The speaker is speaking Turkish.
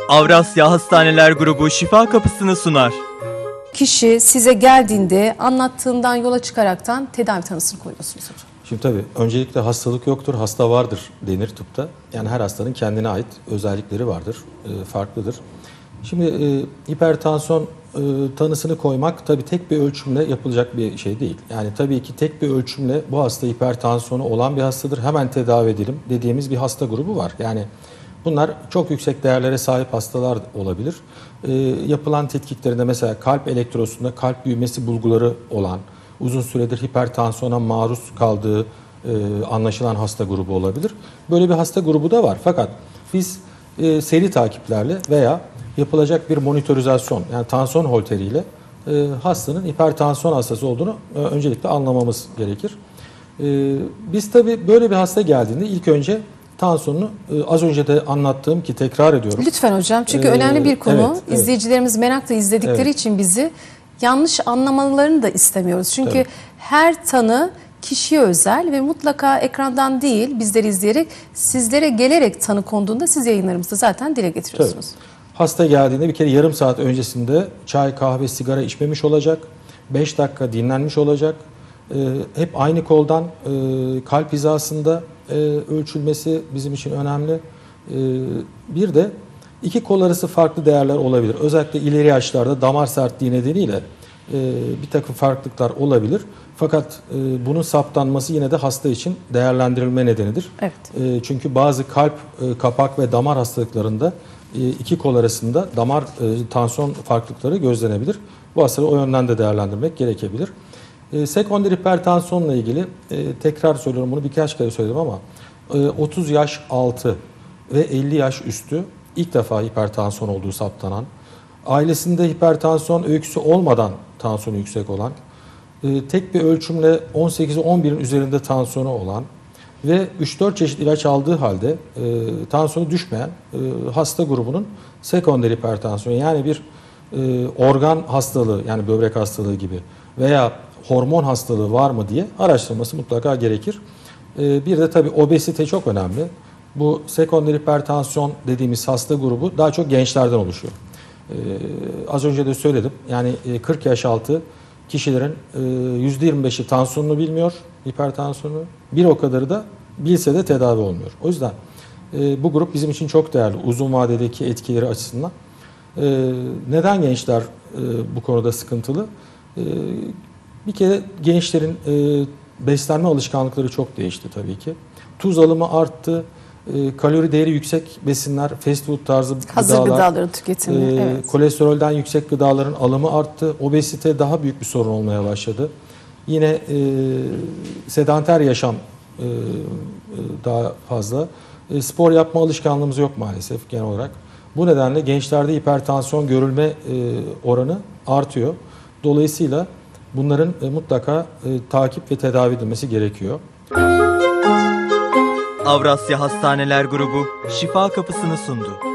Avrasya Hastaneler Grubu şifa kapısını sunar. Kişi size geldiğinde anlattığından yola çıkaraktan tedavi tanısını koyuyorsunuz hocam. Şimdi tabii öncelikle hastalık yoktur, hasta vardır denir tıpta. Yani her hastanın kendine ait özellikleri vardır, farklıdır. Şimdi hipertansiyon tanısını koymak tabii tek bir ölçümle yapılacak bir şey değil. Yani tabii ki tek bir ölçümle bu hasta hipertansiyonu olan bir hastadır, hemen tedavi edelim dediğimiz bir hasta grubu var. Yani bunlar çok yüksek değerlere sahip hastalar olabilir. Yapılan tetkiklerinde mesela kalp elektrosunda kalp büyümesi bulguları olan, uzun süredir hipertansiyona maruz kaldığı anlaşılan hasta grubu olabilir. Böyle bir hasta grubu da var. Fakat biz seri takiplerle veya yapılacak bir monitorizasyon, yani tansiyon holteriyle hastanın hipertansiyon hastası olduğunu öncelikle anlamamız gerekir. Biz tabii böyle bir hasta geldiğinde ilk önce tansiyonunu az önce de anlattığım ki tekrar ediyorum. Lütfen hocam, çünkü önemli bir konu. Evet. İzleyicilerimiz merakla izledikleri için bizi yanlış anlamalarını da istemiyoruz. Çünkü her tanı kişiye özel ve mutlaka ekrandan değil, bizleri izleyerek, sizlere gelerek tanı konduğunda siz yayınlarımızda zaten dile getiriyorsunuz. Tabii. Hasta geldiğinde bir kere yarım saat öncesinde çay, kahve, sigara içmemiş olacak. 5 dakika dinlenmiş olacak. Hep aynı koldan kalp hizasında ölçülmesi bizim için önemli. Bir de iki kol arası farklı değerler olabilir. Özellikle ileri yaşlarda damar sertliği nedeniyle bir takım farklılıklar olabilir. Fakat bunun saptanması yine de hasta için değerlendirilme nedenidir. Evet. Çünkü bazı kalp, kapak ve damar hastalıklarında iki kol arasında damar tansiyon farklılıkları gözlenebilir. Bu hastaları o yönden de değerlendirmek gerekebilir. Sekonder hipertansiyonla ilgili tekrar söylüyorum, bunu birkaç kere söyledim ama 30 yaş altı ve 50 yaş üstü ilk defa hipertansiyon olduğu saptanan, ailesinde hipertansiyon öyküsü olmadan tansiyonu yüksek olan, tek bir ölçümle 18'e 11'in üzerinde tansiyonu olan ve 3-4 çeşit ilaç aldığı halde tansiyonu düşmeyen hasta grubunun sekonder hipertansiyon, yani bir organ hastalığı, yani böbrek hastalığı gibi veya hormon hastalığı var mı diye araştırılması mutlaka gerekir. Bir de tabii obezite çok önemli. Bu sekonder hipertansiyon dediğimiz hasta grubu daha çok gençlerden oluşuyor. Az önce de söyledim. Yani 40 yaş altı kişilerin %25'i tansiyonunu bilmiyor, hipertansiyonu. Bir o kadarı da bilse de tedavi olmuyor. O yüzden bu grup bizim için çok değerli uzun vadedeki etkileri açısından. Neden gençler bu konuda sıkıntılı? Bir kere gençlerin beslenme alışkanlıkları çok değişti tabii ki. Tuz alımı arttı, kalori değeri yüksek besinler, fast food tarzı hazır gıdaların tüketimi, kolesterolden yüksek gıdaların alımı arttı. Obezite daha büyük bir sorun olmaya başladı. Yine sedanter yaşam daha fazla. Spor yapma alışkanlığımız yok maalesef genel olarak. Bu nedenle gençlerde hipertansiyon görülme oranı artıyor. Dolayısıyla bunların mutlaka takip ve tedavi edilmesi gerekiyor. Avrasya Hastaneler Grubu şifa kapısını sundu.